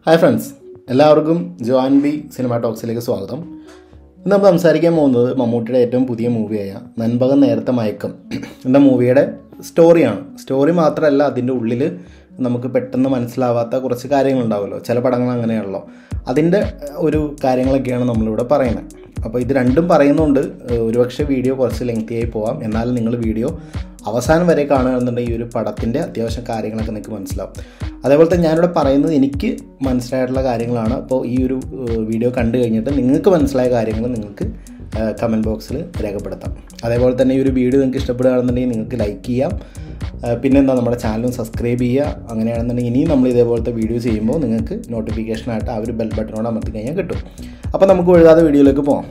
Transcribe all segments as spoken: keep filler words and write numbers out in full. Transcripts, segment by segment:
Hi friends, എല്ലാവർക്കും John B cinema ടോക്സിലേക്ക് സ്വാഗതം. ഇന്ന് നമ്മൾ സംസാരിക്കാൻ പോകുന്നത് മമ്മൂട്ടിയുടെ ഏറ്റവും പുതിയ മൂവിയായ നൻപകൽ നേരത്തെ മയക്കം എന്ന മൂവിയുടെ സ്റ്റോറിയാണ്. സ്റ്റോറി മാത്രമല്ല, അതിൻ്റെ ഉള്ളിൽ നമുക്ക് പെട്ടെന്ന് മനസ്സിലാവാത്ത കുറച്ച് കാര്യങ്ങളുണ്ടാവുമല്ലോ, ചില പടങ്ങൾ അങ്ങനെയാണല്ലോ. അതിൻ്റെ ഒരു കാര്യങ്ങളൊക്കെയാണ് നമ്മളിവിടെ പറയുന്നത്. അപ്പോൾ ഇത് രണ്ടും പറയുന്നുണ്ട്. ഒരുപക്ഷെ വീഡിയോ കുറച്ച് ലെങ്തി ആയി പോവാം, എന്നാലും നിങ്ങൾ വീഡിയോ അവസാനം വരെ കാണുകയാണെന്നുണ്ടെങ്കിൽ ഈ ഒരു പടത്തിൻ്റെ അത്യാവശ്യം കാര്യങ്ങളൊക്കെ നിങ്ങൾക്ക് മനസ്സിലാവും. അതേപോലെ തന്നെ ഞാനിവിടെ പറയുന്നത് എനിക്ക് മനസ്സിലായിട്ടുള്ള കാര്യങ്ങളാണ്. അപ്പോൾ ഈ ഒരു വീഡിയോ കണ്ടു കഴിഞ്ഞിട്ട് നിങ്ങൾക്ക് മനസ്സിലായ കാര്യങ്ങൾ നിങ്ങൾക്ക് കമൻറ്റ് ബോക്സിൽ രേഖപ്പെടുത്താം. അതേപോലെ തന്നെ ഈ ഒരു വീഡിയോ നിങ്ങൾക്ക് ഇഷ്ടപ്പെടുകയാണെന്നുണ്ടെങ്കിൽ നിങ്ങൾക്ക് ലൈക്ക് ചെയ്യാം. പിന്നെന്താ, നമ്മുടെ ചാനലും സബ്സ്ക്രൈബ് ചെയ്യുക. അങ്ങനെയാണെന്നുണ്ടെങ്കിൽ ഇനിയും നമ്മൾ ഇതേപോലത്തെ വീഡിയോ ചെയ്യുമ്പോൾ നിങ്ങൾക്ക് നോട്ടിഫിക്കേഷനായിട്ട് ആ ഒരു ബെൽ ബട്ടണോട് അമർത്തി കഴിഞ്ഞാൽ കിട്ടും. അപ്പോൾ നമുക്ക് എഴുതാതെ വീഡിയോയിലേക്ക് പോകാം.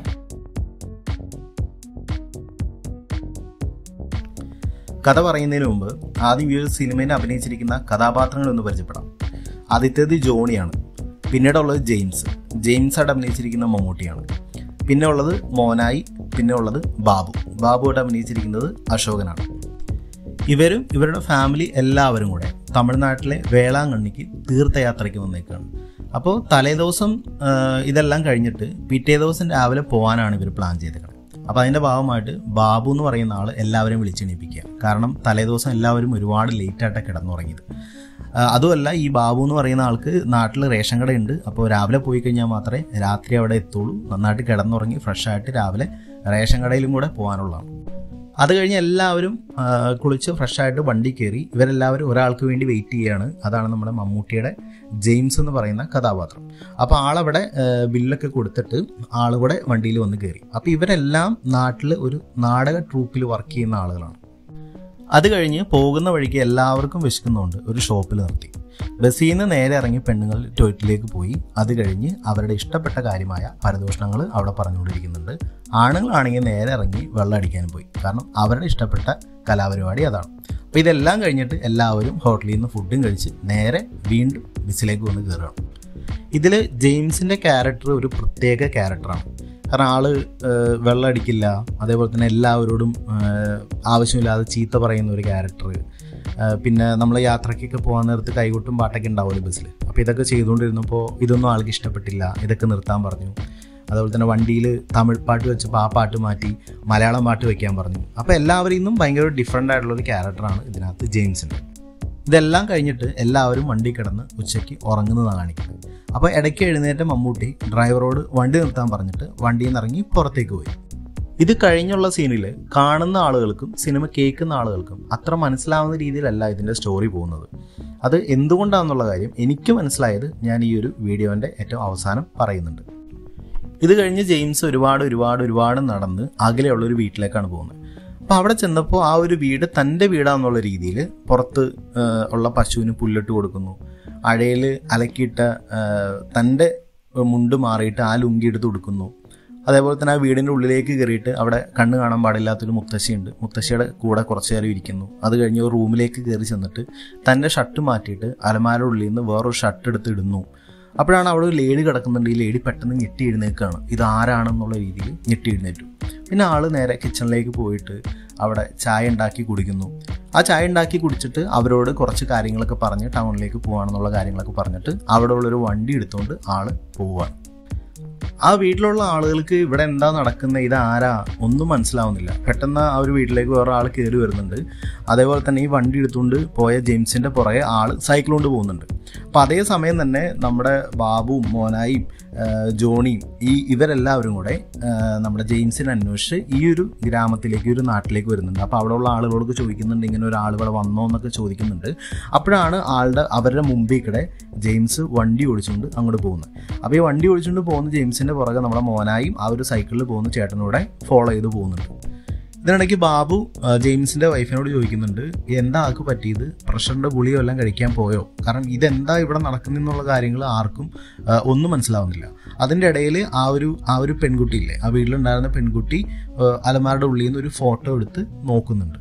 കഥ പറയുന്നതിന് മുമ്പ് ആദ്യം ഈ ഒരു സിനിമയിൽ അഭിനയിച്ചിരിക്കുന്ന കഥാപാത്രങ്ങളൊന്ന് പരിചയപ്പെടാം. ആദ്യത്തേത് ജോണിയാണ്. പിന്നീട് ഉള്ളത് ജെയിംസ്. ജെയിംസായിട്ട് അഭിനയിച്ചിരിക്കുന്ന മമ്മൂട്ടിയാണ്. പിന്നെ ഉള്ളത് മോനായി. പിന്നെ ഉള്ളത് ബാബു. ബാബുവായിട്ട് അഭിനയിച്ചിരിക്കുന്നത് അശോകനാണ്. ഇവരും ഇവരുടെ ഫാമിലി എല്ലാവരും കൂടെ തമിഴ്നാട്ടിലെ വേളാങ്കണ്ണിക്ക് തീർത്ഥയാത്രയ്ക്ക് വന്നേക്കാണ്. അപ്പോൾ തലേദിവസം ഇതെല്ലാം കഴിഞ്ഞിട്ട് പിറ്റേ ദിവസം രാവിലെ പോകാനാണ് ഇവർ പ്ലാൻ ചെയ്തേക്കുന്നത്. അപ്പോൾ അതിൻ്റെ ഭാഗമായിട്ട് ബാബു എന്ന് പറയുന്ന ആൾ എല്ലാവരെയും വിളിച്ചെണീപ്പിക്കുക. കാരണം തലേദിവസം എല്ലാവരും ഒരുപാട് ലേറ്റായിട്ടാണ് കിടന്നുറങ്ങിയത്. അതുമല്ല, ഈ ബാബു എന്ന് പറയുന്ന ആൾക്ക് നാട്ടിൽ റേഷൻ കടയുണ്ട്. അപ്പോൾ രാവിലെ പോയി കഴിഞ്ഞാൽ മാത്രമേ രാത്രി അവിടെ എത്തുള്ളൂ. നന്നായിട്ട് കിടന്നുറങ്ങി ഫ്രഷായിട്ട് രാവിലെ റേഷൻ കടയിലും കൂടെ പോകാനുള്ളതാണ്. അത് കഴിഞ്ഞ് എല്ലാവരും കുളിച്ച് ഫ്രഷായിട്ട് വണ്ടി കയറി ഇവരെല്ലാവരും ഒരാൾക്ക് വേണ്ടി വെയിറ്റ് ചെയ്യുകയാണ്. അതാണ് നമ്മുടെ മമ്മൂട്ടിയുടെ ജെയിംസ് എന്ന് പറയുന്ന കഥാപാത്രം. അപ്പോൾ ആളവിടെ ബില്ലൊക്കെ കൊടുത്തിട്ട് ആളുകൂടെ വണ്ടിയിൽ വന്ന് കയറി. അപ്പോൾ ഇവരെല്ലാം നാട്ടിൽ ഒരു നാടക ട്രൂപ്പിൽ വർക്ക് ചെയ്യുന്ന ആളുകളാണ്. അത് കഴിഞ്ഞ് പോകുന്ന വഴിക്ക് എല്ലാവർക്കും വിശക്കുന്നുണ്ട്. ഒരു ഷോപ്പിൽ നിർത്തി. ബസ്സിൽ നിന്ന് നേരെ ഇറങ്ങി പെണ്ണുങ്ങൾ ടോയ്ലറ്റിലേക്ക് പോയി. അത് കഴിഞ്ഞ് അവരുടെ ഇഷ്ടപ്പെട്ട കാര്യമായ പരദൂഷണങ്ങൾ അവിടെ പറഞ്ഞുകൊണ്ടിരിക്കുന്നുണ്ട്. ആണുങ്ങളാണെങ്കിൽ നേരെ ഇറങ്ങി വെള്ളം അടിക്കാനും പോയി. കാരണം അവരുടെ ഇഷ്ടപ്പെട്ട കലാപരിപാടി അതാണ്. അപ്പോൾ ഇതെല്ലാം കഴിഞ്ഞിട്ട് എല്ലാവരും ഹോട്ടലിൽ നിന്ന് ഫുഡും കഴിച്ച് നേരെ വീണ്ടും ബസ്സിലേക്ക് വന്ന് കയറുകയാണ്. ഇതിൽ ജെയിംസിൻ്റെ ക്യാരക്ടർ ഒരു പ്രത്യേക ക്യാരക്ടറാണ്. കാരണം ആള് വെള്ളം അടിക്കില്ല. അതേപോലെ തന്നെ എല്ലാവരോടും ആവശ്യമില്ലാതെ ചീത്ത പറയുന്ന ഒരു ക്യാരക്ടർ. പിന്നെ നമ്മൾ യാത്രയ്ക്കൊക്കെ പോകാൻ നേരത്ത് കൈകൊട്ടും പാട്ടൊക്കെ ഉണ്ടാവുമല്ലോ ബസ്സിൽ. അപ്പോൾ ഇതൊക്കെ ചെയ്തുകൊണ്ടിരുന്നപ്പോൾ ഇതൊന്നും ആൾക്ക് ഇഷ്ടപ്പെട്ടില്ല. ഇതൊക്കെ നിർത്താൻ പറഞ്ഞു. അതുപോലെ തന്നെ വണ്ടിയിൽ തമിഴ് പാട്ട് വെച്ചപ്പോൾ ആ പാട്ട് മാറ്റി മലയാളം പാട്ട് വയ്ക്കാൻ പറഞ്ഞു. അപ്പോൾ എല്ലാവരിൽ നിന്നും ഭയങ്കര ഡിഫറെൻ്റ് ആയിട്ടുള്ളൊരു ക്യാരക്ടറാണ് ഇതിനകത്ത് ജെയിംസിൻ്റെ. ഇതെല്ലാം കഴിഞ്ഞിട്ട് എല്ലാവരും വണ്ടി കിടന്ന് ഉച്ചയ്ക്ക് ഉറങ്ങുന്നതാണ് കാണിക്കുന്നത്. അപ്പോൾ ഇടയ്ക്ക് എഴുന്നേറ്റ മമ്മൂട്ടി ഡ്രൈവറോട് വണ്ടി നിർത്താൻ പറഞ്ഞിട്ട് വണ്ടിയിൽ നിന്ന് ഇറങ്ങി പുറത്തേക്ക് പോയി. ഇത് കഴിഞ്ഞുള്ള സീനിൽ കാണുന്ന ആളുകൾക്കും സിനിമ കേൾക്കുന്ന ആളുകൾക്കും അത്ര മനസ്സിലാവുന്ന രീതിയിലല്ല ഇതിൻ്റെ സ്റ്റോറി പോകുന്നത്. അത് എന്തുകൊണ്ടാണെന്നുള്ള കാര്യം എനിക്ക് മനസ്സിലായത് ഞാൻ ഈ ഒരു വീഡിയോൻ്റെ ഏറ്റവും അവസാനം പറയുന്നുണ്ട്. ഇത് കഴിഞ്ഞ് ജെയിംസ് ഒരുപാട് ഒരുപാട് ഒരുപാട് നടന്ന് അകലെയുള്ളൊരു വീട്ടിലേക്കാണ് പോകുന്നത്. അപ്പോൾ അവിടെ ചെന്നപ്പോൾ ആ ഒരു വീട് തൻ്റെ വീടാന്നുള്ള രീതിയിൽ പുറത്ത് ഉള്ള പശുവിന് പുല്ലിട്ട് കൊടുക്കുന്നു. അഴയിൽ അലക്കിയിട്ട തൻ്റെ മുണ്ട് മാറിയിട്ട് ആ ലുങ്കി എടുത്ത് കൊടുക്കുന്നു. അതേപോലെ തന്നെ ആ വീടിൻ്റെ ഉള്ളിലേക്ക് കയറിയിട്ട് അവിടെ കണ്ണ് കാണാൻ പാടില്ലാത്തൊരു മുത്തശ്ശിയുണ്ട്. മുത്തശ്ശിയുടെ കൂടെ കുറച്ച് നേരം ഇരിക്കുന്നു. അത് കഴിഞ്ഞ് ഒരു റൂമിലേക്ക് കയറി ചെന്നിട്ട് തൻ്റെ ഷർട്ട് മാറ്റിയിട്ട് അലമാരയുടെ ഉള്ളിൽ നിന്ന് വേറൊരു ഷർട്ട് എടുത്ത് ഇടുന്നു. അപ്പോഴാണ് അവിടെ ഒരു ലേഡി കിടക്കുന്നുണ്ട്. ഈ ലേഡി പെട്ടെന്ന് ഞെട്ടി എഴുന്നേൽക്കുകയാണ്. ഇതാരാണെന്നുള്ള രീതിയിൽ ഞെട്ടി എഴുന്നേറ്റു. പിന്നെ ആൾ നേരെ കിച്ചണിലേക്ക് പോയിട്ട് അവിടെ ചായ ഉണ്ടാക്കി കുടിക്കുന്നു. ആ ചായ ഉണ്ടാക്കി കുടിച്ചിട്ട് അവരോട് കുറച്ച് കാര്യങ്ങളൊക്കെ പറഞ്ഞ് ടൗണിലേക്ക് പോകാണെന്നുള്ള കാര്യങ്ങളൊക്കെ പറഞ്ഞിട്ട് അവിടെ ഉള്ളൊരു വണ്ടി എടുത്തുകൊണ്ട് ആൾ പോവുകയാണ്. ആ വീട്ടിലുള്ള ആളുകൾക്ക് ഇവിടെ എന്താ നടക്കുന്നത്, ഇതാരാ ഒന്നും മനസ്സിലാവുന്നില്ല. പെട്ടെന്ന് ആ ഒരു വീട്ടിലേക്ക് വേറെ ആൾ കയറി വരുന്നുണ്ട്. അതേപോലെ തന്നെ ഈ വണ്ടി എടുത്തുകൊണ്ട് പോയ ജെയിംസിൻ്റെ പുറകെ ആൾ സൈക്കിൾ കൊണ്ട് പോകുന്നുണ്ട്. അപ്പോൾ അതേ സമയം തന്നെ നമ്മുടെ ബാബുവും മോനായും ജോണിയും ഈ ഇവരെല്ലാവരും കൂടെ നമ്മുടെ ജെയിംസിനെ അന്വേഷിച്ച് ഈ ഒരു ഗ്രാമത്തിലേക്ക് ഒരു നാട്ടിലേക്ക് വരുന്നുണ്ട്. അപ്പോൾ അവിടെയുള്ള ആളുകളോട് ചോദിക്കുന്നുണ്ട്, ഇങ്ങനെ ഒരാൾ ഇവിടെ വന്നോ എന്നൊക്കെ ചോദിക്കുന്നുണ്ട്. അപ്പോഴാണ് ആളുടെ അവരുടെ മുമ്പിൽ കൂടെ ജെയിംസ് വണ്ടി ഓടിച്ചുകൊണ്ട് അങ്ങോട്ട് പോകുന്നത്. അപ്പോൾ ഈ വണ്ടി ഓടിച്ചുകൊണ്ട് പോകുന്ന ജെയിംസിൻ്റെ പുറകെ നമ്മുടെ മോനായും ആ ഒരു സൈക്കിളിൽ പോകുന്ന ചേട്ടനൂടെ ഫോളോ ചെയ്ത് പോകുന്നുണ്ട്. ഇതിനിടയ്ക്ക് ബാബു ജെയിംസിൻ്റെ വൈഫിനോട് ചോദിക്കുന്നുണ്ട്, എന്താ ആൾക്ക് പറ്റിയത്, പ്രഷറിൻ്റെ ഗുളിയോ എല്ലാം കഴിക്കാൻ പോയോ? കാരണം ഇതെന്താ ഇവിടെ നടക്കുന്നെന്നുള്ള കാര്യങ്ങൾ ആർക്കും ഒന്നും മനസ്സിലാവുന്നില്ല. അതിൻ്റെ ഇടയിൽ ആ ഒരു ആ ഒരു പെൺകുട്ടിയില്ലേ, ആ വീട്ടിലുണ്ടായിരുന്ന പെൺകുട്ടി അലമാരുടെ ഉള്ളിൽ നിന്ന് ഒരു ഫോട്ടോ എടുത്ത് നോക്കുന്നുണ്ട്.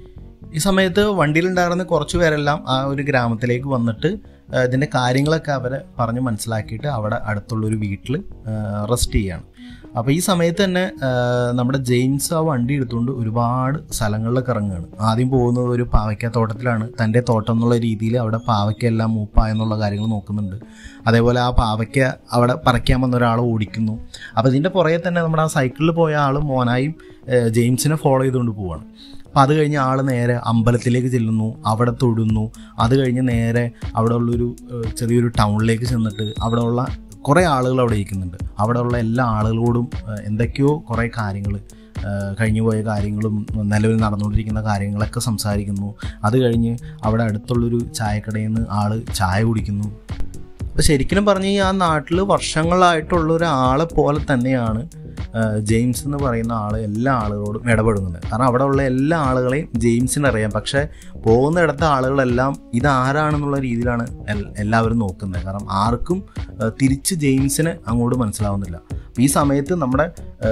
ഈ സമയത്ത് വണ്ടിയിലുണ്ടായിരുന്ന കുറച്ച് പേരെല്ലാം ആ ഒരു ഗ്രാമത്തിലേക്ക് വന്നിട്ട് ഇതിൻ്റെ കാര്യങ്ങളൊക്കെ അവരെ പറഞ്ഞ് മനസ്സിലാക്കിയിട്ട് അവിടെ അടുത്തുള്ളൊരു വീട്ടിൽ റെസ്റ്റ് ചെയ്യുകയാണ്. അപ്പോൾ ഈ സമയത്ത് തന്നെ നമ്മുടെ ജെയിംസ് ആ വണ്ടി എടുത്തുകൊണ്ട് ഒരുപാട് സ്ഥലങ്ങളിലൊക്കെ ഇറങ്ങുകയാണ്. ആദ്യം പോകുന്നത് ഒരു പാവയ്ക്ക തോട്ടത്തിലാണ്. തൻ്റെ തോട്ടം എന്നുള്ള രീതിയിൽ അവിടെ പാവയ്ക്ക എല്ലാം മൂപ്പായെന്നുള്ള കാര്യങ്ങൾ നോക്കുന്നുണ്ട്. അതേപോലെ ആ പാവയ്ക്ക അവിടെ പറിക്കാൻ വന്ന ഒരാൾ ഓടിക്കുന്നു. അപ്പോൾ ഇതിൻ്റെ പുറകെ തന്നെ നമ്മുടെ ആ സൈക്കിളിൽ പോയ ആൾ മോനായും ജെയിംസിനെ ഫോളോ ചെയ്തുകൊണ്ട് പോവുകയാണ്. അപ്പോൾ അത് കഴിഞ്ഞ് ആൾ നേരെ അമ്പലത്തിലേക്ക് ചെല്ലുന്നു, അവിടെ തൊടുന്നു. അത് കഴിഞ്ഞ് നേരെ അവിടെ ഉള്ളൊരു ചെറിയൊരു ടൗണിലേക്ക് ചെന്നിട്ട് അവിടെ ഉള്ള കുറേ ആളുകൾ അവിടെ ഇരിക്കുന്നുണ്ട്. അവിടെയുള്ള എല്ലാ ആളുകളോടും എന്തൊക്കെയോ കുറേ കാര്യങ്ങൾ, കഴിഞ്ഞു പോയ കാര്യങ്ങളും നിലവിൽ നടന്നുകൊണ്ടിരിക്കുന്ന കാര്യങ്ങളൊക്കെ സംസാരിക്കുന്നു. അത് കഴിഞ്ഞ് അവിടെ അടുത്തുള്ളൊരു ചായക്കടയിൽ നിന്ന് ആൾ ചായ കുടിക്കുന്നു. അപ്പോൾ ശരിക്കും പറഞ്ഞ് ആ നാട്ടിൽ വർഷങ്ങളായിട്ടുള്ള ഒരാളെ പോലെ തന്നെയാണ് ജെയിംസ് എന്ന് പറയുന്ന ആൾ എല്ലാ ആളുകളോടും ഇടപെടുന്നത്. കാരണം അവിടെ ഉള്ള എല്ലാ ആളുകളെയും ജെയിംസിന് അറിയാം. പക്ഷേ പോകുന്നിടത്ത ആളുകളെല്ലാം ഇതാരാണെന്നുള്ള രീതിയിലാണ് എല്ലാവരും നോക്കുന്നത്. കാരണം ആർക്കും തിരിച്ച് ജെയിംസിന് അങ്ങോട്ട് മനസ്സിലാവുന്നില്ല. ഈ സമയത്ത് നമ്മുടെ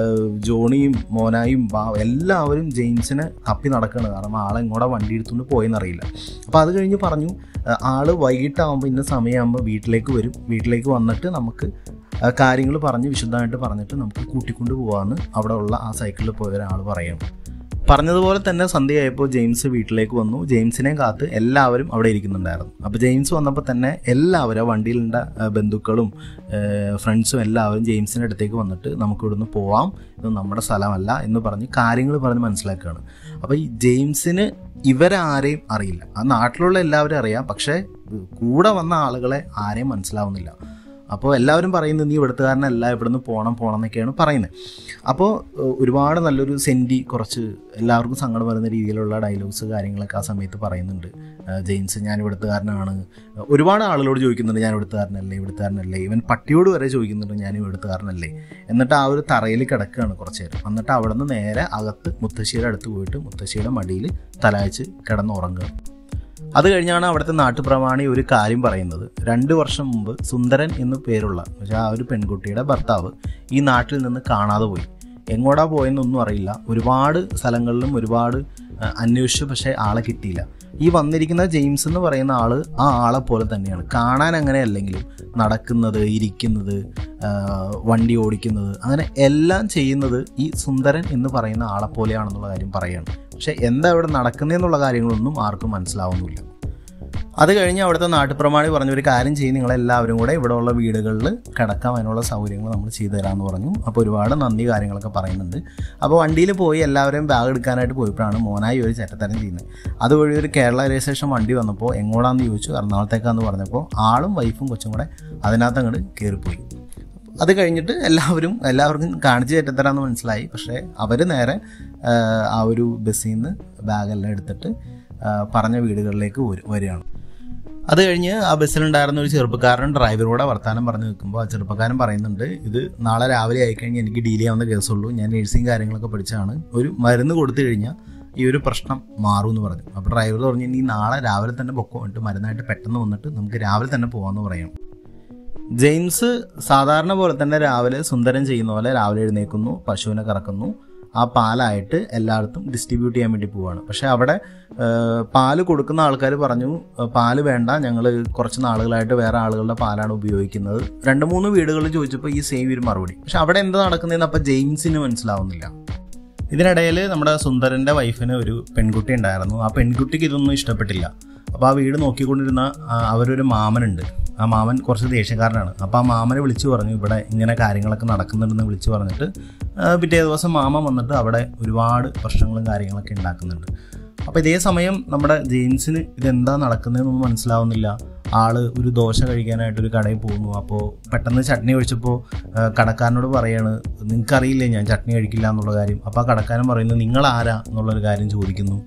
ജോണിയും മോനായും എല്ലാവരും ജെയിംസിനെ തപ്പി നടക്കുകയാണ്. കാരണം ആളെങ്ങോട്ടാ വണ്ടി എടുത്തുകൊണ്ട് പോയെന്നറിയില്ല. അപ്പോൾ അത് കഴിഞ്ഞ് പറഞ്ഞു ആൾ വൈകിട്ടാകുമ്പോൾ ഇന്ന സമയമാകുമ്പോൾ വീട്ടിലേക്ക് വരും. വീട്ടിലേക്ക് വന്നിട്ട് നമുക്ക് കാര്യങ്ങൾ പറഞ്ഞ് വിശദമായിട്ട് പറഞ്ഞിട്ട് നമുക്ക് കൂട്ടിക്കൊണ്ട് പോകാമെന്ന് അവിടെ ഉള്ള ആ സൈക്കിളിൽ പോയ ഒരാൾ പറയണം. പറഞ്ഞതുപോലെ തന്നെ സന്ധ്യയായപ്പോൾ ജെയിംസ് വീട്ടിലേക്ക് വന്നു. ജെയിംസിനെ കാത്ത് എല്ലാവരും അവിടെ ഇരിക്കുന്നുണ്ടായിരുന്നു. അപ്പോൾ ജെയിംസ് വന്നപ്പോൾ തന്നെ എല്ലാവരും ആ വണ്ടിയിലുണ്ട ബന്ധുക്കളും ഫ്രണ്ട്സും എല്ലാവരും ജെയിംസിൻ്റെ അടുത്തേക്ക് വന്നിട്ട് നമുക്ക് ഇവിടുന്ന് പോവാം, ഇത് നമ്മുടെ സ്ഥലമല്ല എന്ന് പറഞ്ഞ് കാര്യങ്ങൾ പറഞ്ഞ് മനസ്സിലാക്കുകയാണ്. അപ്പോൾ ഈ ജെയിംസിന് ഇവരാരെയും അറിയില്ല. ആ നാട്ടിലുള്ള എല്ലാവരും അറിയാം, പക്ഷേ കൂടെ വന്ന ആളുകളെ ആരെയും മനസ്സിലാവുന്നില്ല. അപ്പോൾ എല്ലാവരും പറയുന്നത് നീ ഇവിടുത്തുകാരനല്ല, ഇവിടുന്ന് പോകണം പോകണം എന്നൊക്കെയാണ് പറയുന്നത്. അപ്പോൾ ഒരുപാട് നല്ലൊരു സെൻറ്റി, കുറച്ച് എല്ലാവർക്കും സങ്കടം വരുന്ന രീതിയിലുള്ള ഡയലോഗ്സ് കാര്യങ്ങളൊക്കെ ആ സമയത്ത് പറയുന്നുണ്ട് ജെയിംസ്. ഞാൻ ഇവിടുത്തുകാരനാണ്. ഒരുപാട് ആളുകളോട് ചോദിക്കുന്നുണ്ട് ഞാൻ ഇവിടുത്തുകാരനല്ലേ ഇവിടുത്തുകാരനല്ലേ ഈവൻ പട്ടിയോട് വരെ ചോദിക്കുന്നുണ്ട് ഞാൻ ഇവിടുത്തുകാരനല്ലേ. എന്നിട്ട് ആ ഒരു തറയിൽ കിടക്കുകയാണ് കുറച്ച് നേരം. എന്നിട്ട് അവിടെ നിന്ന് നേരെ അകത്ത് മുത്തശ്ശിയുടെ അടുത്ത് പോയിട്ട് മുത്തശ്ശിയുടെ മടിയിൽ തലവെച്ച് കിടന്നുറങ്ങുക. അത് കഴിഞ്ഞാണ് അവിടുത്തെ നാട്ടുപ്രമാണി ഒരു കാര്യം പറയുന്നത്. രണ്ട് വർഷം മുമ്പ് സുന്ദരൻ എന്ന് പേരുള്ള പക്ഷേ ആ ഒരു പെൺകുട്ടിയുടെ ഭർത്താവ് ഈ നാട്ടിൽ നിന്ന് കാണാതെ പോയി. എങ്ങോട്ടാ പോയെന്നൊന്നും അറിയില്ല. ഒരുപാട് സ്ഥലങ്ങളിലും ഒരുപാട് അന്വേഷിച്ചു, പക്ഷേ ആളെ കിട്ടിയില്ല. ഈ വന്നിരിക്കുന്ന ജെയിംസ് എന്ന് പറയുന്ന ആൾ ആ ആളെ പോലെ തന്നെയാണ്. കാണാൻ അങ്ങനെ അല്ലെങ്കിലും നടക്കുന്നത്, ഇരിക്കുന്നത്, വണ്ടി ഓടിക്കുന്നത്, അങ്ങനെ എല്ലാം ചെയ്യുന്നത് ഈ സുന്ദരൻ എന്ന് പറയുന്ന ആളെ പോലെയാണെന്നുള്ള കാര്യം പറയുകയാണ്. പക്ഷെ എന്താ ഇവിടെ നടക്കുന്നതെന്നുള്ള കാര്യങ്ങളൊന്നും ആർക്കും മനസ്സിലാവുന്നില്ല. അത് കഴിഞ്ഞ് അവിടുത്തെ നാട്ടുപ്രമാണി പറഞ്ഞൊരു കാര്യം ചെയ്യും, നിങ്ങളെല്ലാവരും കൂടെ ഇവിടെ ഉള്ള വീടുകളിൽ കിടക്കാം, അതിനുള്ള സൗകര്യങ്ങൾ നമ്മൾ ചെയ്തു തരാമെന്ന് പറഞ്ഞു. അപ്പോൾ ഒരുപാട് നന്ദി കാര്യങ്ങളൊക്കെ പറയുന്നുണ്ട്. അപ്പോൾ വണ്ടിയിൽ പോയി എല്ലാവരെയും ബാഗ് എടുക്കാനായിട്ട് പോയപ്പോഴാണ് മോനായി ഒരു ചേട്ടത്തരം ചെയ്യുന്നത്. അതുവഴി ഒരു കേരള രജിസ്ട്രേഷൻ വണ്ടി വന്നപ്പോൾ എങ്ങോട്ടാന്ന് ചോദിച്ചു. എറണാകുളത്തേക്കാന്ന് പറഞ്ഞപ്പോൾ ആളും വൈഫും കൊച്ചും കൂടെ അതിനകത്ത് അങ്ങോട്ട് കയറിപ്പോയി. അത് കഴിഞ്ഞിട്ട് എല്ലാവരും എല്ലാവർക്കും കാണിച്ച് ചേട്ടത്തരാന്ന് മനസ്സിലായി. പക്ഷേ അവർ നേരെ ആ ഒരു ബസ്സിൽ നിന്ന് ബാഗെല്ലാം എടുത്തിട്ട് പറഞ്ഞ വീടുകളിലേക്ക് വരികയാണ്. അത് കഴിഞ്ഞ് ആ ബസ്സിലുണ്ടായിരുന്ന ഒരു ചെറുപ്പക്കാരൻ ഡ്രൈവറോടെ വർത്താനം പറഞ്ഞു നിൽക്കുമ്പോൾ ആ ചെറുപ്പക്കാരൻ പറയുന്നുണ്ട്, ഇത് നാളെ രാവിലെ ആയിക്കഴിഞ്ഞാൽ എനിക്ക് ഡീൽ ചെയ്യാവുന്ന കേസുള്ളൂ, ഞാൻ നേഴ്സിംഗ് കാര്യങ്ങളൊക്കെ പഠിച്ചാണ്, ഒരു മരുന്ന് കൊടുത്തു കഴിഞ്ഞാൽ ഈ ഒരു പ്രശ്നം മാറും എന്ന് പറഞ്ഞു. അപ്പോൾ ഡ്രൈവർ പറഞ്ഞു നീ നാളെ രാവിലെ തന്നെ പൊക്കോ, എന്നിട്ട് മരുന്നായിട്ട് പെട്ടെന്ന് വന്നിട്ട് നമുക്ക് രാവിലെ തന്നെ പോകാമെന്ന് പറയാം. ജെയിംസ് സാധാരണ പോലെ തന്നെ രാവിലെ സുന്ദരൻ ചെയ്യുന്ന പോലെ രാവിലെ എഴുന്നേൽക്കുന്നു, പശുവിനെ കറക്കുന്നു, ആ പാലായിട്ട് എല്ലായിടത്തും ഡിസ്ട്രിബ്യൂട്ട് ചെയ്യാൻ വേണ്ടി പോവുകയാണ്. പക്ഷേ അവിടെ പാല് കൊടുക്കുന്ന ആൾക്കാർ പറഞ്ഞു പാല് വേണ്ട, ഞങ്ങൾ കുറച്ച് നാളുകളായിട്ട് വേറെ ആളുകളുടെ പാലാണ് ഉപയോഗിക്കുന്നത്. രണ്ട് മൂന്ന് വീടുകളിൽ ചോദിച്ചപ്പോൾ ഈ സെയിം ഒരു മറുപടി. പക്ഷെ അവിടെ എന്താ നടക്കുന്നതെന്ന് അപ്പോൾ ജെയിംസിന് മനസ്സിലാവുന്നില്ല. ഇതിനിടയിൽ നമ്മുടെ സുന്ദരൻ്റെ വൈഫിന് ഒരു പെൺകുട്ടി ഉണ്ടായിരുന്നു. ആ പെൺകുട്ടിക്ക് ഇതൊന്നും ഇഷ്ടപ്പെട്ടില്ല. അപ്പോൾ ആ വീട് നോക്കിക്കൊണ്ടിരുന്ന അവരൊരു മാമനുണ്ട്. ആ മാമൻ കുറച്ച് ദേഷ്യക്കാരനാണ്. അപ്പോൾ ആ മാമനെ വിളിച്ചു പറഞ്ഞു ഇവിടെ ഇങ്ങനെ കാര്യങ്ങളൊക്കെ നടക്കുന്നുണ്ടെന്ന് വിളിച്ചു പറഞ്ഞിട്ട് പിറ്റേ ദിവസം മാമൻ വന്നിട്ട് അവിടെ ഒരുപാട് പ്രശ്നങ്ങളും കാര്യങ്ങളൊക്കെ ഉണ്ടാക്കുന്നുണ്ട്. അപ്പോൾ ഇതേ സമയം നമ്മുടെ ജെയിംസിന് ഇതെന്താ നടക്കുന്നതെന്നൊന്നും മനസ്സിലാവുന്നില്ല. ആള് ഒരു ദോശ കഴിക്കാനായിട്ടൊരു കടയിൽ പോകുന്നു. അപ്പോൾ പെട്ടെന്ന് ചട്നി കഴിച്ചപ്പോൾ കടക്കാരനോട് പറയാണ് നിങ്ങൾക്കറിയില്ലേ ഞാൻ ചട്നി കഴിക്കില്ല എന്നുള്ള കാര്യം. അപ്പോൾ ആ കടക്കാരൻ പറയുന്നത് നിങ്ങൾ ആരാ എന്നുള്ളൊരു കാര്യം ചോദിക്കുന്നു.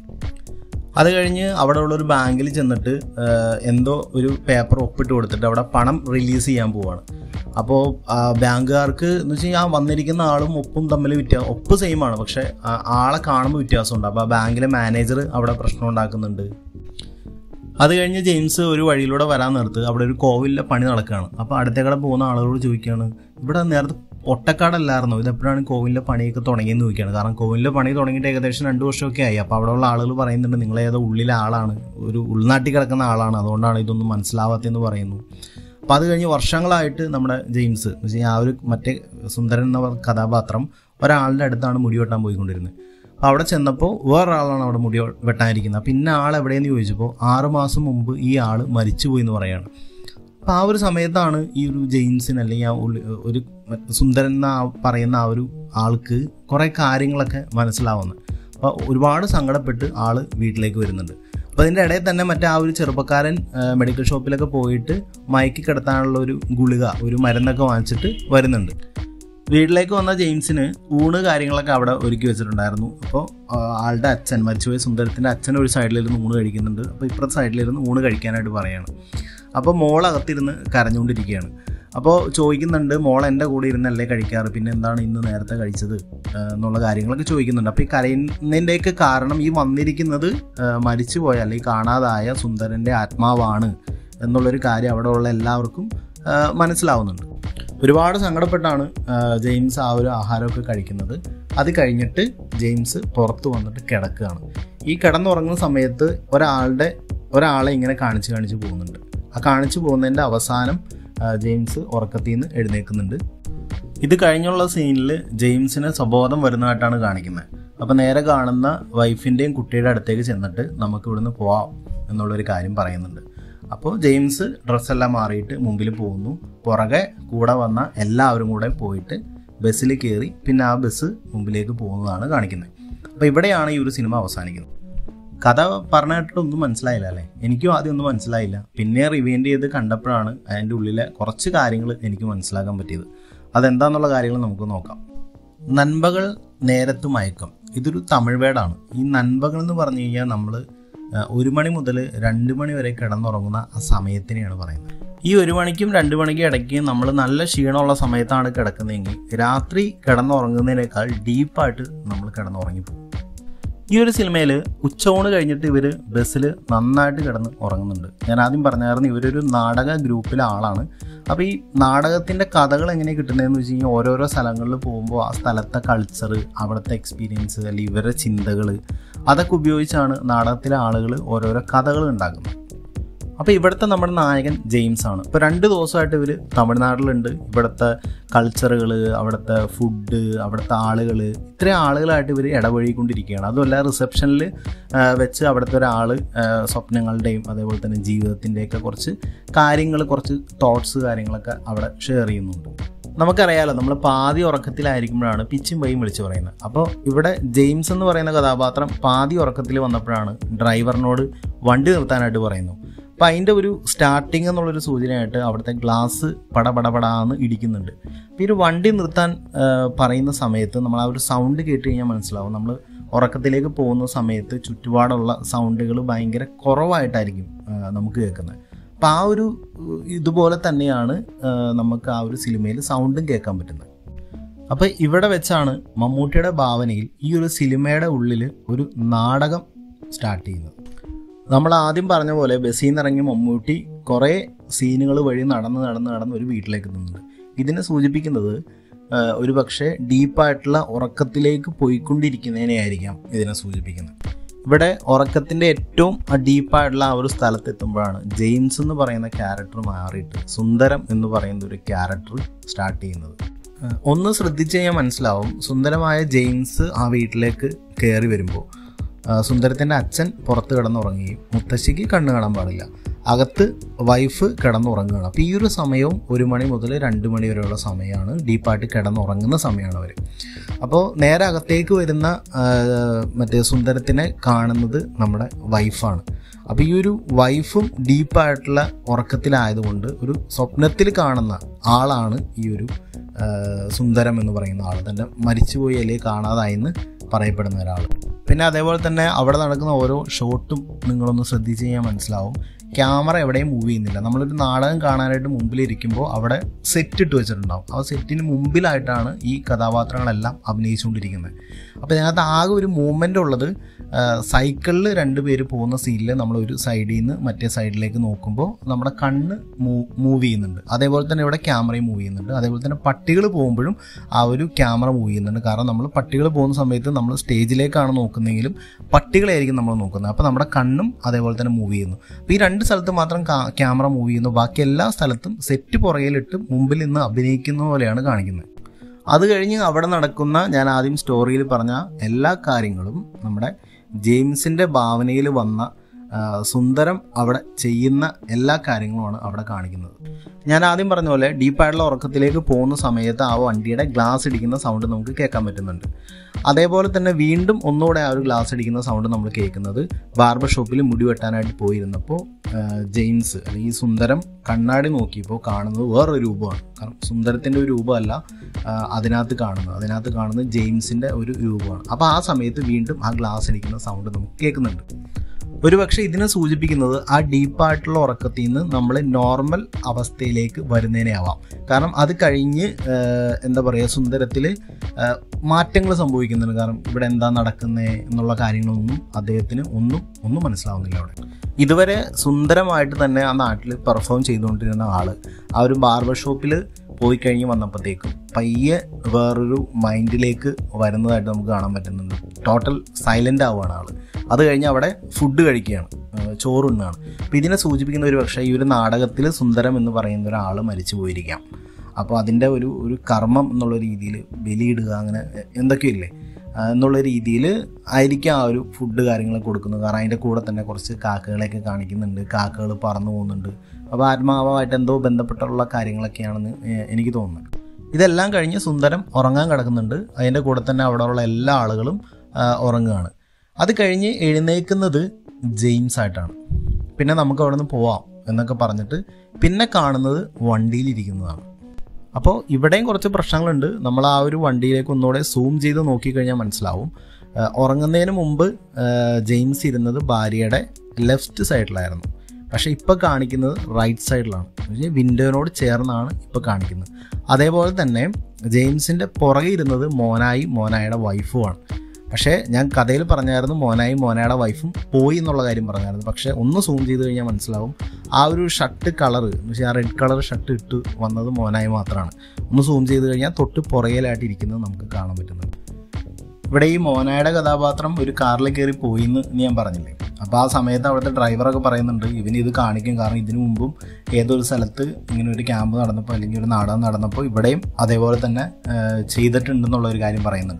അത് കഴിഞ്ഞ് അവിടെ ഉള്ളൊരു ബാങ്കിൽ ചെന്നിട്ട് എന്തോ ഒരു പേപ്പർ ഒപ്പിട്ട് കൊടുത്തിട്ട് അവിടെ പണം റിലീസ് ചെയ്യാൻ പോവാണ്. അപ്പോൾ ബാങ്കുകാർക്ക് എന്ന് വെച്ച് കഴിഞ്ഞാൽ ആ വന്നിരിക്കുന്ന ആളും ഒപ്പും തമ്മിൽ വ്യത്യാസം, ഒപ്പ് സെയിം ആണ്, പക്ഷേ ആളെ കാണുമ്പോൾ വ്യത്യാസമുണ്ട്. അപ്പോൾ ആ ബാങ്കിലെ മാനേജർ അവിടെ പ്രശ്നം ഉണ്ടാക്കുന്നുണ്ട്. അത് കഴിഞ്ഞ് ജെയിംസ് ഒരു വഴിയിലൂടെ വരാൻ നിർത്ത്, അവിടെ ഒരു കോവിലിലെ പണി നടക്കുകയാണ്. അപ്പോൾ അടുത്തേക്കടെ പോകുന്ന ആളുകളോട് ചോദിക്കുകയാണ് ഇവിടെ നേരത്തെ ഒട്ടക്കാടല്ലായിരുന്നോ, ഇതെപ്പോഴാണ് കോവിലിൻ്റെ പണിയൊക്കെ തുടങ്ങിയെന്ന് ചോദിക്കുകയാണ്. കാരണം കോവിലിൻ്റെ പണി തുടങ്ങിയിട്ട് ഏകദേശം രണ്ട് വർഷമൊക്കെ ആയി. അപ്പോൾ അവിടെ ഉള്ള ആളുകൾ പറയുന്നുണ്ട് നിങ്ങളേതോ ഉള്ളിലെ ആളാണ്, ഒരു ഉൾനാട്ടിൽ കിടക്കുന്ന ആളാണ്, അതുകൊണ്ടാണ് ഇതൊന്നും മനസ്സിലാവാത്തതെന്ന് പറയുന്നു. അപ്പോൾ അത് കഴിഞ്ഞ് വർഷങ്ങളായിട്ട് നമ്മുടെ ജെയിംസ് എന്ന് വെച്ച് കഴിഞ്ഞാൽ ആ ഒരു മറ്റേ സുന്ദരൻ എന്ന കഥാപാത്രം ഒരാളുടെ അടുത്താണ് മുടി വെട്ടാൻ പോയിക്കൊണ്ടിരുന്നത്. അപ്പോൾ അവിടെ ചെന്നപ്പോൾ വേറൊരാളാണ് അവിടെ മുടി വെട്ടാനിരിക്കുന്നത്. പിന്നെ ആൾ എവിടെയെന്ന് ചോദിച്ചപ്പോൾ ആറ് മാസം മുമ്പ് ഈ ആൾ മരിച്ചുപോയി എന്ന് പറയുകയാണ്. അപ്പോൾ ആ ഒരു സമയത്താണ് ഈ ഒരു ജെയിംസിന് അല്ലെങ്കിൽ ആ ഒരു സുന്ദരൻ എന്ന പറയുന്ന ആ ഒരു ആൾക്ക് കുറേ കാര്യങ്ങളൊക്കെ മനസ്സിലാവുന്നത്. അപ്പോൾ ഒരുപാട് സങ്കടപ്പെട്ട് ആൾ വീട്ടിലേക്ക് വരുന്നുണ്ട്. അപ്പോൾ അതിൻ്റെ ഇടയിൽ തന്നെ മറ്റേ ആ ഒരു ചെറുപ്പക്കാരൻ മെഡിക്കൽ ഷോപ്പിലൊക്കെ പോയിട്ട് മയക്കി കിടത്താനുള്ള ഒരു ഗുളിക, ഒരു മരുന്നൊക്കെ വാങ്ങിച്ചിട്ട് വരുന്നുണ്ട്. വീട്ടിലേക്ക് വന്ന ജെയിംസിന് ഊണ് കാര്യങ്ങളൊക്കെ അവിടെ ഒരുക്കി വെച്ചിട്ടുണ്ടായിരുന്നു. അപ്പോൾ ആളുടെ അച്ഛൻ, മരിച്ചുപോയ സുന്ദരത്തിൻ്റെ അച്ഛൻ ഒരു സൈഡിലിരുന്ന് ഊണ് കഴിക്കുന്നുണ്ട്. അപ്പോൾ ഇപ്പുറത്തെ സൈഡിലിരുന്ന് ഊണ് കഴിക്കാനായിട്ട് പറയുകയാണ്. അപ്പോൾ മോളകത്തിരുന്ന് കരഞ്ഞുകൊണ്ടിരിക്കുകയാണ്. അപ്പോൾ ചോദിക്കുന്നുണ്ട്, മോൾ എൻ്റെ കൂടെ ഇരുന്നല്ലേ കഴിക്കാറ്, പിന്നെ എന്താണ് ഇന്ന് നേരത്തെ കഴിച്ചത് എന്നുള്ള കാര്യങ്ങളൊക്കെ ചോദിക്കുന്നുണ്ട്. അപ്പോൾ ഈ കരയുന്നതിൻ്റെയൊക്കെ കാരണം ഈ വന്നിരിക്കുന്നത് മരിച്ചുപോയ അല്ലെങ്കിൽ കാണാതായ സുന്ദരൻ്റെ ആത്മാവാണ് എന്നുള്ളൊരു കാര്യം അവിടെ ഉള്ള എല്ലാവർക്കും മനസ്സിലാവുന്നുണ്ട്. ഒരുപാട് സങ്കടപ്പെട്ടാണ് ജെയിംസ് ആ ഒരു ആഹാരമൊക്കെ കഴിക്കുന്നത്. അത് കഴിഞ്ഞിട്ട് ജെയിംസ് പുറത്ത് വന്നിട്ട് കിടക്കുകയാണ്. ഈ കിടന്നുറങ്ങുന്ന സമയത്ത് ഒരാളുടെ ഒരാളെ ഇങ്ങനെ കാണിച്ച് കാണിച്ച് പോകുന്നുണ്ട്. ആ കാണിച്ചു പോകുന്നതിൻ്റെ അവസാനം ജെയിംസ് ഉറക്കത്തിൽ നിന്ന് എഴുന്നേൽക്കുന്നുണ്ട്. ഇത് കഴിഞ്ഞുള്ള സീനിൽ ജെയിംസിന് സ്വബോധം വരുന്നതായിട്ടാണ് കാണിക്കുന്നത്. അപ്പോൾ നേരെ കാണുന്ന വൈഫിൻ്റെയും കുട്ടിയുടെ അടുത്തേക്ക് ചെന്നിട്ട് നമുക്ക് ഇവിടുന്ന് പോവാം എന്നുള്ളൊരു കാര്യം പറയുന്നുണ്ട്. അപ്പോൾ ജെയിംസ് ഡ്രസ്സെല്ലാം മാറിയിട്ട് മുമ്പിൽ പോകുന്നു. പുറകെ കൂടെ വന്ന എല്ലാവരും കൂടെ പോയിട്ട് ബസ്സിൽ കയറി പിന്നെ ആ ബസ് മുമ്പിലേക്ക് പോകുന്നതാണ് കാണിക്കുന്നത്. അപ്പോൾ ഇവിടെയാണ് ഈ ഒരു സിനിമ അവസാനിക്കുന്നത്. കഥ പറഞ്ഞിട്ടൊന്നും മനസ്സിലായില്ല അല്ലേ? എനിക്കും ആദ്യം ഒന്നും മനസ്സിലായില്ല. പിന്നെ റിവൈൻഡ് ചെയ്ത് കണ്ടപ്പോഴാണ് അതിൻ്റെ ഉള്ളിലെ കുറച്ച് കാര്യങ്ങൾ എനിക്ക് മനസ്സിലാക്കാൻ പറ്റിയത്. അതെന്താണെന്നുള്ള കാര്യങ്ങൾ നമുക്ക് നോക്കാം. നൻപകൾ നേരത്ത് മയക്കം, ഇതൊരു തമിഴ് വേർഡാണ്. ഈ നൻപകൾ എന്ന് പറഞ്ഞു കഴിഞ്ഞാൽ നമ്മൾ ഒരു മണി മുതൽ രണ്ട് മണി വരെ കിടന്നുറങ്ങുന്ന ആ സമയത്തിനെയാണ് പറയുന്നത്. ഈ ഒരു മണിക്കും രണ്ട് മണിക്കും ഇടയ്ക്ക് നമ്മൾ നല്ല ക്ഷീണമുള്ള സമയത്താണ് കിടക്കുന്നതെങ്കിൽ രാത്രി കിടന്നുറങ്ങുന്നതിനേക്കാൾ ഡീപ്പായിട്ട് നമ്മൾ കിടന്നുറങ്ങിപ്പോകും. ഈ ഒരു സിനിമയിൽ ഉച്ചയൂണ് കഴിഞ്ഞിട്ട് ഇവർ ബസ്സിൽ നന്നായിട്ട് കിടന്ന് ഉറങ്ങുന്നുണ്ട്. ഞാൻ ആദ്യം പറഞ്ഞായിരുന്നു ഇവരൊരു നാടക ഗ്രൂപ്പിലെ ആളാണ്. അപ്പോൾ ഈ നാടകത്തിൻ്റെ കഥകൾ എങ്ങനെ കിട്ടുന്നതെന്ന് വെച്ച് കഴിഞ്ഞാൽ ഓരോരോ സ്ഥലങ്ങളിൽ പോകുമ്പോൾ ആ സ്ഥലത്തെ കൾച്ചർ, അവിടുത്തെ എക്സ്പീരിയൻസ് അല്ലെങ്കിൽ ഇവരുടെ ചിന്തകൾ, അതൊക്കെ ഉപയോഗിച്ചാണ് നാടകത്തിലെ ആളുകൾ ഓരോരോ കഥകൾ ഉണ്ടാക്കുന്നത്. അപ്പോൾ ഇവിടുത്തെ നമ്മുടെ നായകൻ ജെയിംസ് ആണ്. ഇപ്പോൾ രണ്ട് ദിവസമായിട്ട് ഇവർ തമിഴ്നാട്ടിലുണ്ട്. ഇവിടുത്തെ കൾച്ചറുകൾ, അവിടുത്തെ ഫുഡ്, അവിടുത്തെ ആളുകൾ, ഇത്രയും ആളുകളായിട്ട് ഇവർ ഇടപഴകിക്കൊണ്ടിരിക്കുകയാണ്. അതുമല്ല റിസപ്ഷനിൽ വെച്ച് അവിടുത്തെ ഒരാൾ സ്വപ്നങ്ങളുടെയും അതേപോലെ തന്നെ ജീവിതത്തിൻ്റെയൊക്കെ കുറച്ച് കാര്യങ്ങൾ, കുറച്ച് തോട്ട്സ് കാര്യങ്ങളൊക്കെ അവിടെ ഷെയർ ചെയ്യുന്നുണ്ട്. നമുക്കറിയാലോ, നമ്മൾ പാതി ഉറക്കത്തിലായിരിക്കുമ്പോഴാണ് പിച്ചും പൈയും വിളിച്ച് പറയുന്നത്. അപ്പോൾ ഇവിടെ ജെയിംസ് എന്ന് പറയുന്ന കഥാപാത്രം പാതി ഉറക്കത്തിൽ വന്നപ്പോഴാണ് ഡ്രൈവറിനോട് വണ്ടി നിർത്താനായിട്ട് പറയുന്നു. അപ്പോൾ അതിൻ്റെ ഒരു സ്റ്റാർട്ടിങ് എന്നുള്ളൊരു സൂചനയായിട്ട് അവിടുത്തെ ഗ്ലാസ് പടപടപടാന്ന് ഇടിക്കുന്നുണ്ട്. അപ്പോൾ ഈ ഒരു വണ്ടി നിർത്താൻ പറയുന്ന സമയത്ത് നമ്മൾ ആ ഒരു സൗണ്ട് കേട്ട് കഴിഞ്ഞാൽ മനസ്സിലാവും, നമ്മൾ ഉറക്കത്തിലേക്ക് പോകുന്ന സമയത്ത് ചുറ്റുപാടുള്ള സൗണ്ടുകൾ ഭയങ്കര കുറവായിട്ടായിരിക്കും നമുക്ക് കേൾക്കുന്നത്. അപ്പോൾ ആ ഒരു ഇതുപോലെ തന്നെയാണ് നമുക്ക് ആ ഒരു സിനിമയിൽ സൗണ്ടും കേൾക്കാൻ പറ്റുന്നത്. അപ്പോൾ ഇവിടെ വെച്ചാണ് മമ്മൂട്ടിയുടെ ഭാവനയിൽ ഈ ഒരു സിനിമയുടെ ഉള്ളിൽ ഒരു നാടകം സ്റ്റാർട്ട് ചെയ്യുന്നത്. നമ്മൾ ആദ്യം പറഞ്ഞ പോലെ ബസ്സിൽ നിന്ന് ഇറങ്ങി മമ്മൂട്ടി കുറേ സീനുകൾ വഴി നടന്ന് നടന്ന് നടന്ന് ഒരു വീട്ടിലേക്ക് എത്തുന്നുണ്ട്. ഇതിനെ സൂചിപ്പിക്കുന്നത് ഒരു പക്ഷേ ഡീപ്പായിട്ടുള്ള ഉറക്കത്തിലേക്ക് പോയിക്കൊണ്ടിരിക്കുന്നതിനെയായിരിക്കാം ഇതിനെ സൂചിപ്പിക്കുന്നത്. ഇവിടെ ഉറക്കത്തിൻ്റെ ഏറ്റവും ഡീപ്പായിട്ടുള്ള ആ ഒരു സ്ഥലത്തെത്തുമ്പോഴാണ് ജെയിംസ് എന്ന് പറയുന്ന ക്യാരക്ടർ മാറിയിട്ട് സുന്ദരം എന്ന് പറയുന്ന ഒരു ക്യാരക്ടർ സ്റ്റാർട്ട് ചെയ്യുന്നത്. ഒന്ന് ശ്രദ്ധിച്ച് കഴിഞ്ഞാൽ മനസ്സിലാവും, സുന്ദരമായ ജെയിംസ് ആ വീട്ടിലേക്ക് കയറി വരുമ്പോൾ സുന്ദരത്തിൻ്റെ അച്ഛൻ പുറത്ത് കിടന്നുറങ്ങുകയും മുത്തശ്ശിക്ക് കണ്ണ് കാണാൻ പാടില്ല, അകത്ത് വൈഫ് കിടന്നുറങ്ങുകയാണ്. അപ്പോൾ ഈ ഒരു സമയവും ഒരു മണി മുതൽ രണ്ട് മണി വരെയുള്ള സമയമാണ് ഡീപ്പായിട്ട് കിടന്നുറങ്ങുന്ന സമയമാണ് അവർ. അപ്പോൾ നേരെ അകത്തേക്ക് വരുന്ന മറ്റേ സുന്ദരത്തിനെ കാണുന്നത് നമ്മുടെ വൈഫാണ്. അപ്പോൾ ഈ ഒരു വൈഫും ഡീപ്പായിട്ടുള്ള ഉറക്കത്തിലായതുകൊണ്ട് ഒരു സ്വപ്നത്തിൽ കാണുന്ന ആളാണ് ഈ ഒരു സുന്ദരം എന്ന് പറയുന്ന ആൾ, തൻ്റെ മരിച്ചുപോയി അല്ലെങ്കിൽ കാണാതായെന്ന് പറയപ്പെടുന്ന ഒരാൾ. പിന്നെ അതേപോലെ തന്നെ അവിടെ നടക്കുന്ന ഓരോ ഷോട്ടും നിങ്ങളൊന്ന് ശ്രദ്ധിച്ച് കഴിഞ്ഞാൽ മനസ്സിലാവും, ക്യാമറ എവിടെയും മൂവ് ചെയ്യുന്നില്ല. നമ്മളൊരു നാടകം കാണാനായിട്ട് മുമ്പിലിരിക്കുമ്പോൾ അവിടെ സെറ്റ് ഇട്ട് വെച്ചിട്ടുണ്ടാവും. ആ സെറ്റിന് മുമ്പിലായിട്ടാണ് ഈ കഥാപാത്രങ്ങളെല്ലാം അഭിനയിച്ചുകൊണ്ടിരിക്കുന്നത്. അപ്പോൾ ഇതിനകത്ത് ആകെ ഒരു മൂവ്മെൻ്റ് ഉള്ളത് സൈക്കിളിൽ രണ്ട് പേര് പോകുന്ന സീനിൽ നമ്മൾ ഒരു സൈഡിൽ നിന്ന് മറ്റേ സൈഡിലേക്ക് നോക്കുമ്പോൾ നമ്മുടെ കണ്ണ് മൂവ് ചെയ്യുന്നുണ്ട്. അതേപോലെ തന്നെ ഇവിടെ ക്യാമറയും മൂവ് ചെയ്യുന്നുണ്ട്. അതേപോലെ തന്നെ പട്ടികൾ പോകുമ്പോഴും ആ ഒരു ക്യാമറ മൂവ് ചെയ്യുന്നുണ്ട്. കാരണം നമ്മൾ പട്ടികൾ പോകുന്ന സമയത്ത് നമ്മൾ സ്റ്റേജിലേക്കാണ് നോക്കുന്നതെങ്കിലും പട്ടികളായിരിക്കും നമ്മൾ നോക്കുന്നത്. അപ്പോൾ നമ്മുടെ കണ്ണും അതേപോലെ തന്നെ മൂവ് ചെയ്യുന്നു. അപ്പോൾ ഈ രണ്ട് രണ്ട് സ്ഥലത്ത് മാത്രം ക്യാമറ മൂവ് ചെയ്യുന്നു, ബാക്കി എല്ലാ സ്ഥലത്തും സെറ്റ് പുറകിലിട്ട് മുമ്പിൽ നിന്ന് അഭിനയിക്കുന്ന പോലെയാണ് കാണിക്കുന്നത്. അത് കഴിഞ്ഞ് അവിടെ നടക്കുന്ന ഞാൻ ആദ്യം സ്റ്റോറിയിൽ പറഞ്ഞ എല്ലാ കാര്യങ്ങളും നമ്മുടെ ജെയിംസിൻ്റെ ഭാവനയിൽ വന്ന സുന്ദരം അവിടെ ചെയ്യുന്ന എല്ലാ കാര്യങ്ങളുമാണ് അവിടെ കാണിക്കുന്നത്. ഞാൻ ആദ്യം പറഞ്ഞ പോലെ ഡീപ്പായിട്ടുള്ള ഉറക്കത്തിലേക്ക് പോകുന്ന സമയത്ത് ആ വണ്ടിയുടെ ഗ്ലാസ് ഇടിക്കുന്ന സൗണ്ട് നമുക്ക് കേൾക്കാൻ പറ്റുന്നുണ്ട്. അതേപോലെ തന്നെ വീണ്ടും ഒന്നുകൂടെ ആ ഒരു ഗ്ലാസ് ഇടിക്കുന്ന സൗണ്ട് നമ്മൾ കേൾക്കുന്നത് ബാർബർ ഷോപ്പിൽ മുടി വെട്ടാനായിട്ട് പോയിരുന്നപ്പോൾ ജെയിംസ് അല്ലെങ്കിൽ ഈ സുന്ദരം കണ്ണാടി നോക്കിയപ്പോൾ കാണുന്നത് വേറൊരു രൂപമാണ്. കാരണം സുന്ദരത്തിൻ്റെ ഒരു രൂപമല്ല അതിനകത്ത് കാണുന്നത്, അതിനകത്ത് കാണുന്നത് ജെയിംസിൻ്റെ ഒരു രൂപമാണ്. അപ്പോൾ ആ സമയത്ത് വീണ്ടും ആ ഗ്ലാസ് ഇടിക്കുന്ന സൗണ്ട് നമുക്ക് കേൾക്കുന്നുണ്ട്. ഒരുപക്ഷെ ഇതിനെ സൂചിപ്പിക്കുന്നത് ആ ഡീപ്പായിട്ടുള്ള ഉറക്കത്തിൽ നിന്ന് നമ്മൾ നോർമൽ അവസ്ഥയിലേക്ക് വരുന്നതിനെ ആവാം. കാരണം അത് കഴിഞ്ഞ് എന്താ പറയുക സുന്ദരത്തിൽ മാറ്റങ്ങൾ സംഭവിക്കുന്നുണ്ട്. കാരണം ഇവിടെ എന്താ നടക്കുന്നത് എന്നുള്ള കാര്യങ്ങളൊന്നും അദ്ദേഹത്തിന് ഒന്നും ഒന്നും മനസ്സിലാവുന്നില്ല. അവിടെ ഇതുവരെ സുന്ദരമായിട്ട് തന്നെ ആ നാട്ടിൽ പെർഫോം ചെയ്തുകൊണ്ടിരുന്ന ആൾ ആ ഒരു ബാർബർ ഷോപ്പിൽ പോയി കഴിഞ്ഞ് വന്നപ്പോഴത്തേക്കും പയ്യെ വേറൊരു മൈൻഡിലേക്ക് വരുന്നതായിട്ട് നമുക്ക് കാണാൻ പറ്റുന്നുണ്ട്. ടോട്ടൽ സൈലൻ്റ് ആവുകയാണ് ആൾ. അത് കഴിഞ്ഞ് അവിടെ ഫുഡ് കഴിക്കുകയാണ്, ചോറുണ്ണാണ്. അപ്പോൾ ഇതിനെ സൂചിപ്പിക്കുന്ന ഒരു പക്ഷേ ഈ ഒരു നാടകത്തിൽ സുന്ദരം എന്ന് പറയുന്ന ഒരാൾ മരിച്ചു പോയിരിക്കാം. അപ്പോൾ അതിൻ്റെ ഒരു ഒരു കർമ്മം എന്നുള്ള രീതിയിൽ ബലിയിടുക അങ്ങനെ എന്തൊക്കെയില്ലേ എന്നുള്ള രീതിയിൽ ആയിരിക്കും ആ ഒരു ഫുഡ് കാര്യങ്ങൾ കൊടുക്കുന്നത്. കാരണം അതിൻ്റെ കൂടെ തന്നെ കുറച്ച് കാക്കകളെയൊക്കെ കാണിക്കുന്നുണ്ട്, കാക്കകൾ പറന്നു പോകുന്നുണ്ട്. അപ്പോൾ ആത്മാവായിട്ട് എന്തോ ബന്ധപ്പെട്ടുള്ള കാര്യങ്ങളൊക്കെയാണെന്ന് എനിക്ക് തോന്നുന്നത്. ഇതെല്ലാം കഴിഞ്ഞ് സുന്ദരം ഉറങ്ങാൻ കിടക്കുന്നുണ്ട്. അതിൻ്റെ കൂടെ തന്നെ അവിടെയുള്ള എല്ലാ ആളുകളും ഉറങ്ങുകയാണ്. അത് കഴിഞ്ഞ് എഴുന്നേൽക്കുന്നത് ജെയിംസ് ആയിട്ടാണ്. പിന്നെ നമുക്ക് അവിടെ നിന്ന് പോവാം എന്നൊക്കെ പറഞ്ഞിട്ട് പിന്നെ കാണുന്നത് വണ്ടിയിലിരിക്കുന്നതാണ്. അപ്പോൾ ഇവിടെയും കുറച്ച് പ്രശ്നങ്ങളുണ്ട്. നമ്മൾ ആ ഒരു വണ്ടിയിലേക്ക് ഒന്നുകൂടെ സൂം ചെയ്ത് നോക്കിക്കഴിഞ്ഞാൽ മനസ്സിലാവും. ഉറങ്ങുന്നതിന് മുമ്പ് ജെയിംസ് ഇരുന്നത് ഭാര്യയുടെ ലെഫ്റ്റ് സൈഡിലായിരുന്നു. പക്ഷേ ഇപ്പോൾ കാണിക്കുന്നത് റൈറ്റ് സൈഡിലാണ്. വിൻഡോനോട് ചേർന്നാണ് ഇപ്പോൾ കാണിക്കുന്നത്. അതേപോലെ തന്നെ ജെയിംസിൻ്റെ പുറകെ ഇരുന്നത് മോനായി മോനായുടെ വൈഫുമാണ്. പക്ഷേ ഞാൻ കഥയിൽ പറഞ്ഞായിരുന്നു മോനായി മോനയുടെ വൈഫും പോയി എന്നുള്ള കാര്യം പറഞ്ഞായിരുന്നു. പക്ഷേ ഒന്ന് സൂം ചെയ്ത് കഴിഞ്ഞാൽ മനസ്സിലാവും ആ ഒരു ഷർട്ട് കളറ് എന്ന് വെച്ചാൽ ആ റെഡ് കളർ ഷർട്ട് ഇട്ട് വന്നത് മോനായി മാത്രമാണ്. ഒന്ന് സൂം ചെയ്ത് കഴിഞ്ഞാൽ തൊട്ട് പുറകിലായിട്ട് ഇരിക്കുന്നത് നമുക്ക് കാണാൻ പറ്റുന്നുണ്ട്. ഇവിടെ ഈ മോനായുടെ കഥാപാത്രം ഒരു കാറിൽ കയറി പോയി എന്ന് ഞാൻ പറഞ്ഞില്ലേ. അപ്പോൾ ആ സമയത്ത് അവിടുത്തെ ഡ്രൈവറൊക്കെ പറയുന്നുണ്ട് ഇവന് ഇത് കാണിക്കും. കാരണം ഇതിനു മുമ്പും ഏതൊരു സ്ഥലത്ത് ഇങ്ങനെ ഒരു ക്യാമ്പ് നടന്നപ്പോൾ അല്ലെങ്കിൽ ഒരു നാടകം നടന്നപ്പോൾ ഇവിടെയും അതേപോലെ തന്നെ ചെയ്തിട്ടുണ്ടെന്നുള്ളൊരു കാര്യം പറയുന്നുണ്ട്.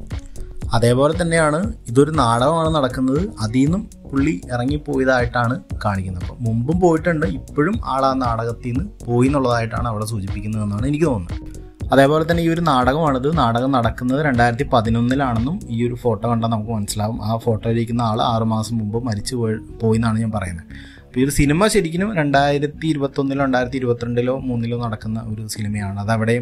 അതേപോലെ തന്നെയാണ് ഇതൊരു നാടകമാണ് നടക്കുന്നത്, അതിൽ നിന്നും പുള്ളി ഇറങ്ങിപ്പോയതായിട്ടാണ് കാണിക്കുന്നത്. അപ്പോൾ മുമ്പും പോയിട്ടുണ്ട്, ഇപ്പോഴും ആൾ ആ നാടകത്തിൽ നിന്ന് പോയി എന്നുള്ളതായിട്ടാണ് അവിടെ സൂചിപ്പിക്കുന്നതെന്നാണ് എനിക്ക് തോന്നുന്നത്. അതേപോലെ തന്നെ ഈ ഒരു നാടകമാണിത്. നാടകം നടക്കുന്നത് രണ്ടായിരത്തി പതിനൊന്നിലാണെന്നും ഈ ഒരു ഫോട്ടോ കണ്ടാൽ നമുക്ക് മനസ്സിലാവും. ആ ഫോട്ടോയിലിരിക്കുന്ന ആൾ ആറുമാസം മുമ്പ് മരിച്ചു പോയി പോയി എന്നാണ് ഞാൻ പറയുന്നത്. അപ്പോൾ ഈ ഒരു സിനിമ ശരിക്കും രണ്ടായിരത്തി ഇരുപത്തൊന്നിലോ രണ്ടായിരത്തി ഇരുപത്തിരണ്ടിലോ മൂന്നിലോ നടക്കുന്ന ഒരു സിനിമയാണ്. അതവിടെയും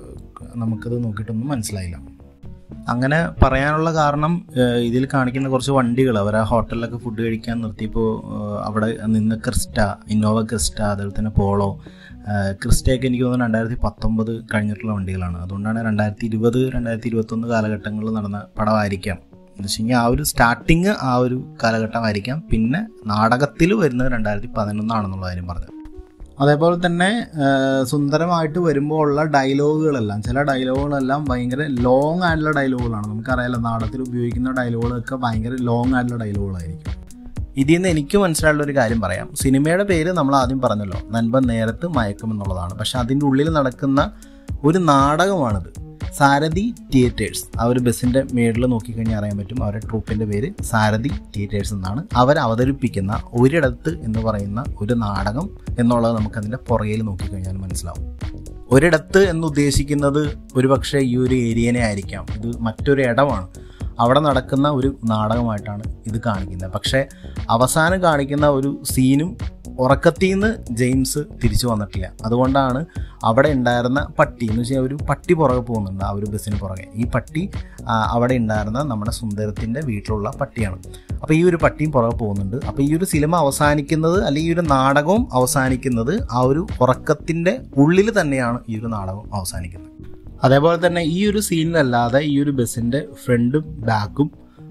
നമുക്കത് നോക്കിയിട്ടൊന്നും മനസ്സിലായില്ല. അങ്ങനെ പറയാനുള്ള കാരണം ഇതിൽ കാണിക്കുന്ന കുറച്ച് വണ്ടികൾ അവർ ആ ഹോട്ടലിലൊക്കെ ഫുഡ് കഴിക്കാൻ നിർത്തിയപ്പോൾ അവിടെ നിന്ന് ക്രിസ്റ്റ, ഇന്നോവ ക്രിസ്റ്റ, അതുപോലെ തന്നെ പോളോ, ക്രിസ്റ്റയൊക്കെ എനിക്ക് തോന്നുന്നു രണ്ടായിരത്തി പത്തൊമ്പത് കഴിഞ്ഞിട്ടുള്ള വണ്ടികളാണ്. അതുകൊണ്ടാണ് രണ്ടായിരത്തി ഇരുപത് രണ്ടായിരത്തി ഇരുപത്തൊന്ന് കാലഘട്ടങ്ങളിൽ നടന്ന പടമായിരിക്കാം. എന്ന് വെച്ച് കഴിഞ്ഞാൽ ആ ഒരു സ്റ്റാർട്ടിങ് ആ ഒരു കാലഘട്ടമായിരിക്കാം. പിന്നെ നാടകത്തിൽ വരുന്നത് രണ്ടായിരത്തി പതിനൊന്നാണെന്നുള്ള കാര്യം പറഞ്ഞത്. അതേപോലെ തന്നെ സുന്ദരമായിട്ട് വരുമ്പോൾ ഉള്ള ഡയലോഗുകളെല്ലാം ചില ഡയലോഗുകളെല്ലാം ഭയങ്കര ലോങ് ആയിട്ടുള്ള ഡയലോഗുകളാണ്. നമുക്കറിയാലോ നാടകത്തിൽ ഉപയോഗിക്കുന്ന ഡയലോഗുകളൊക്കെ ഭയങ്കര ലോങ് ആയിട്ടുള്ള ഡയലോഗുകളായിരിക്കും. ഇതിൽ നിന്ന് എനിക്ക് മനസ്സിലായുള്ള ഒരു കാര്യം പറയാം. സിനിമയുടെ പേര് നമ്മൾ ആദ്യം പറഞ്ഞല്ലോ, നൻപൻ നേരത്ത് മയക്കം എന്നുള്ളതാണ്. പക്ഷെ അതിൻ്റെ ഉള്ളിൽ നടക്കുന്ന ഒരു നാടകമാണിത്. സാരഥി തിയേറ്റേഴ്സ്, ആ ഒരു ബസ്സിൻ്റെ മേളിൽ നോക്കിക്കഴിഞ്ഞാൽ അറിയാൻ പറ്റും അവരുടെ ട്രൂപ്പിൻ്റെ പേര് സാരഥി തിയേറ്റേഴ്സ് എന്നാണ്. അവർ അവതരിപ്പിക്കുന്ന ഒരിടത്ത് എന്ന് പറയുന്ന ഒരു നാടകം എന്നുള്ളത് നമുക്കതിൻ്റെ പുറകിൽ നോക്കിക്കഴിഞ്ഞാൽ മനസ്സിലാവും. ഒരിടത്ത് എന്നുദ്ദേശിക്കുന്നത് ഒരുപക്ഷെ ഈ ഒരു ഏരിയനെ ആയിരിക്കാം. ഇത് മറ്റൊരു ഇടമാണ്, അവിടെ നടക്കുന്ന ഒരു നാടകമായിട്ടാണ് ഇത് കാണിക്കുന്നത്. പക്ഷേ അവസാനം കാണിക്കുന്ന ഒരു സീനും ഉറക്കത്തിൽ നിന്ന് ജെയിംസ് തിരിച്ചു വന്നിട്ടില്ല. അതുകൊണ്ടാണ് അവിടെ ഉണ്ടായിരുന്ന പട്ടി എന്ന് വെച്ചാൽ ഒരു പട്ടി പുറകെ പോകുന്നുണ്ട് ആ ഒരു ബസ്സിന് പുറകെ. ഈ പട്ടി അവിടെ ഉണ്ടായിരുന്ന നമ്മുടെ സുന്ദരത്തിൻ്റെ വീട്ടിലുള്ള പട്ടിയാണ്. അപ്പോൾ ഈ ഒരു പട്ടിയും പുറകെ പോകുന്നുണ്ട്. അപ്പോൾ ഈ ഒരു സിനിമ അവസാനിക്കുന്നത് അല്ലെങ്കിൽ ഈ ഒരു നാടകവും അവസാനിക്കുന്നത് ആ ഒരു ഉറക്കത്തിൻ്റെ ഉള്ളിൽ തന്നെയാണ് ഈ ഒരു നാടകം അവസാനിക്കുന്നത്. അതേപോലെ തന്നെ ഈ ഒരു സീനിലല്ലാതെ ഈ ഒരു ബസ്സിൻ്റെ ഫ്രണ്ടും ബാക്കും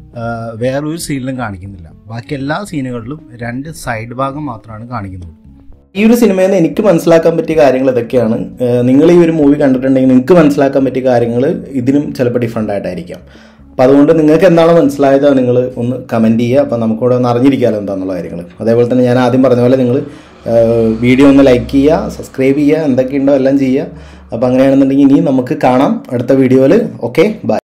വേറൊരു സീനിലും കാണിക്കുന്നില്ല. ബാക്കി എല്ലാ സീനുകളിലും രണ്ട് സൈഡ് ഭാഗം മാത്രമാണ് കാണിക്കുന്നത്. ഈ ഒരു സിനിമയിൽ നിന്ന് എനിക്ക് മനസ്സിലാക്കാൻ പറ്റിയ കാര്യങ്ങൾ ഇതൊക്കെയാണ്. നിങ്ങൾ ഈ ഒരു മൂവി കണ്ടിട്ടുണ്ടെങ്കിൽ നിങ്ങൾക്ക് മനസ്സിലാക്കാൻ പറ്റിയ കാര്യങ്ങൾ ഇതിനും ചിലപ്പോൾ ഡിഫറെൻ്റ് ആയിട്ടായിരിക്കാം. അപ്പോൾ അതുകൊണ്ട് നിങ്ങൾക്ക് എന്താണോ മനസ്സിലായത് നിങ്ങൾ ഒന്ന് കമൻറ്റ് ചെയ്യുക. അപ്പോൾ നമുക്കിവിടെ ഒന്ന് അറിഞ്ഞിരിക്കാമല്ലോ എന്താണെന്നുള്ള കാര്യങ്ങൾ. അതേപോലെ തന്നെ ഞാൻ ആദ്യം പറഞ്ഞ പോലെ നിങ്ങൾ വീഡിയോ ഒന്ന് ലൈക്ക് ചെയ്യുക, സബ്സ്ക്രൈബ് ചെയ്യുക, എന്തൊക്കെയുണ്ടോ എല്ലാം ചെയ്യുക. അപ്പോൾ അങ്ങനെയാണെന്നുണ്ടെങ്കിൽ ഇനി നമുക്ക് കാണാം അടുത്ത വീഡിയോയിൽ. Okay, by.